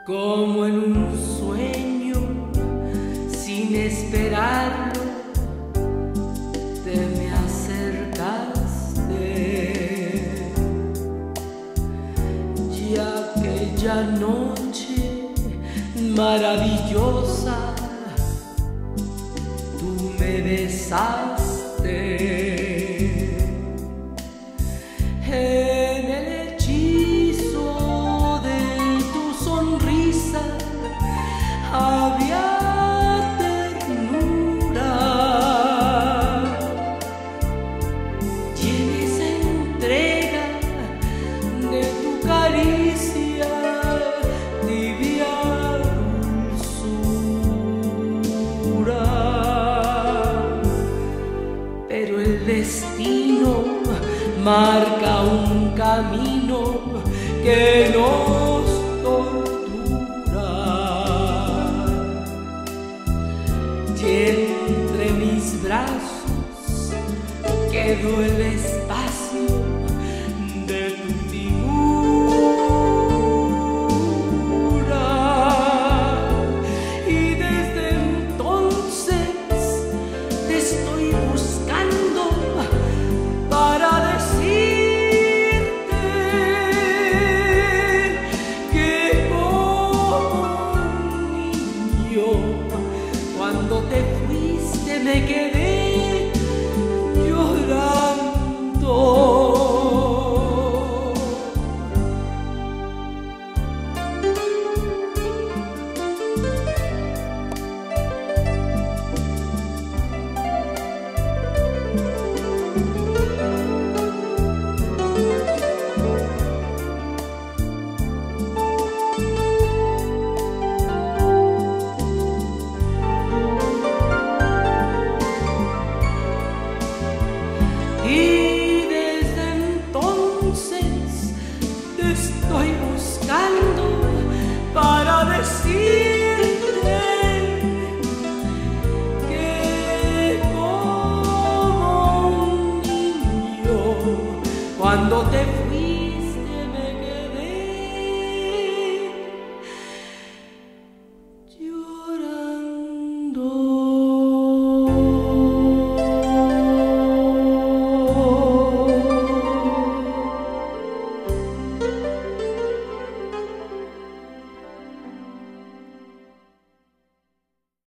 como en un sueño, sin esperarlo, te me acercaste. Y aquella noche maravillosa, tú me besaste. En el hechizo de tu sonrisa había ternura, y en esa entrega de tu caricia tibia dulzura. Pero el destino marca un camino que nos tortura, y entre mis brazos quedó el espacio de tu figura. Y desde entonces te estoy buscando para decirte que como un niño, cuando te fuiste me quedé llorando. Y desde entonces te estoy buscando para decirte que como un niño, cuando te